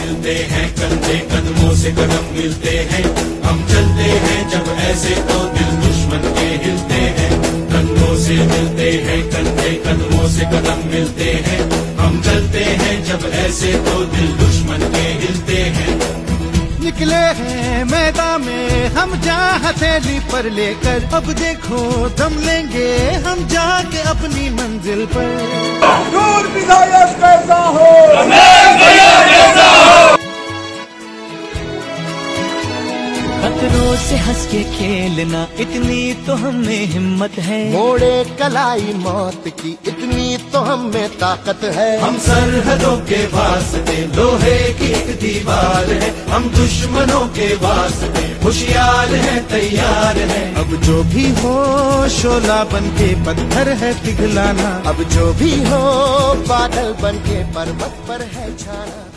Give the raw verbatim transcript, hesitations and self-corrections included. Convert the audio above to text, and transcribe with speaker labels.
Speaker 1: मिलते हैं, कंधे कदमों से कदम मिलते हैं। हम चलते हैं जब ऐसे तो दिल दुश्मन के हिलते हैं। कंधों से मिलते हैं, कंधे कदमों से कदम मिलते हैं। हम चलते हैं जब ऐसे तो दिल दुश्मन के हिलते हैं।
Speaker 2: निकले हैं मैदान में हम जहाँ हथेली पर लेकर, अब देखो दम लेंगे हम जाके अपनी मंजिल पर।
Speaker 3: दूर विधायक कैसा हो,
Speaker 4: खतरों से हंस के खेलना, इतनी तो हमें हिम्मत है।
Speaker 2: मोड़े कलाई मौत की, इतनी तो हमें ताकत है।
Speaker 1: हम सरहदों के वास्ते लोहे की एक दीवार है। हम दुश्मनों के वास्ते होशियार है, तैयार है।
Speaker 2: अब जो भी हो शोला बन के पत्थर है पिघलाना, अब जो भी हो बादल बन के पर्वत पर है छाना।